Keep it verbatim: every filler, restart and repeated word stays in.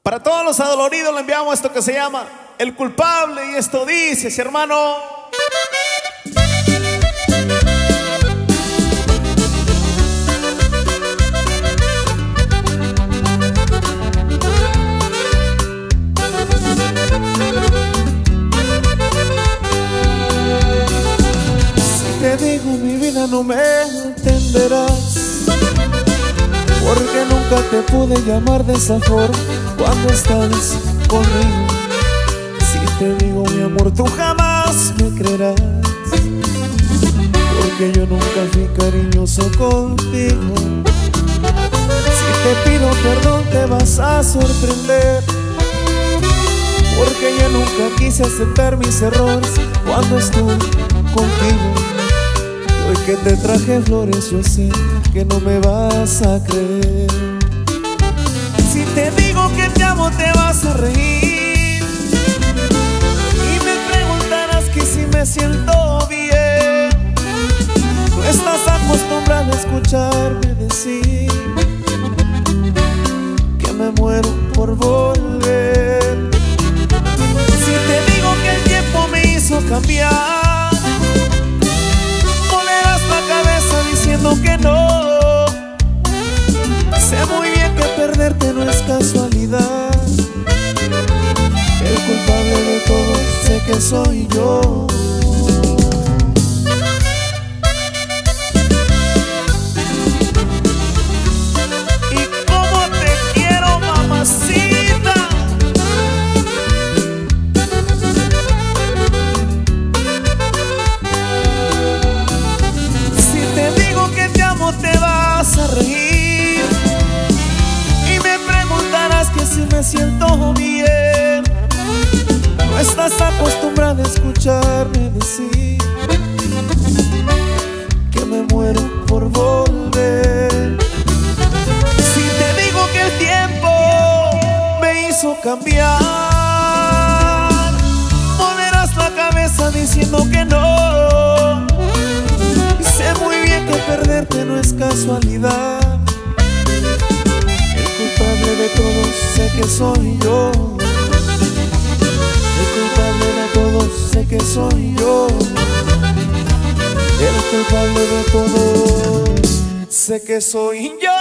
Para todos los adoloridos le enviamos esto que se llama El Culpable, y esto dice, si hermano. Si te digo mi vida no me entenderás, porque nunca te pude llamar de esa forma cuando estás conmigo. Si te digo mi amor tú jamás me creerás, porque yo nunca fui cariñoso contigo. Si te pido perdón te vas a sorprender, porque yo nunca quise aceptar mis errores cuando estuve contigo. Y hoy que te traje flores yo sé que no me vas a creer. Si te digo que te amo te vas a reír y me preguntarás que si me siento bien. No estás acostumbrada a escucharme decir que me muero por volver. Si te digo que el tiempo me hizo cambiar, molerás la cabeza diciendo que no. Sé muy bien que perderte no es casualidad. El culpable de todo sé que soy yo. Y cómo te quiero, mamacita. Si te digo que te amo te vas a reír y me preguntarás que si me siento bien. No estás acostumbrada a escucharme decir que me muero por volver. Si te digo que el tiempo me hizo cambiar, moverás la cabeza diciendo que no. Y sé muy bien que perderte no es casualidad. El culpable de todo sé que soy yo. El culpable de todo sé que soy yo. El culpable de todo sé que soy yo.